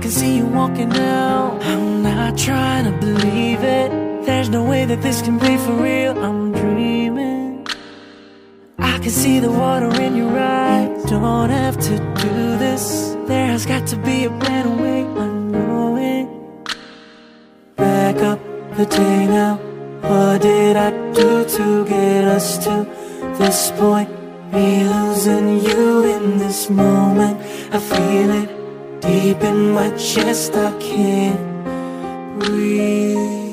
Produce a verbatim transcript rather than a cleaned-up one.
can see you walking out. I'm not trying to believe it. There's no way that this can be for real. I'm dreaming. I can see the water in your eyes. Don't have to do this. There has got to be a better way. I know it. Back up the day now. What did I do to get us to this point? Me losing you in this moment. I feel it deep in my chest. I can't breathe.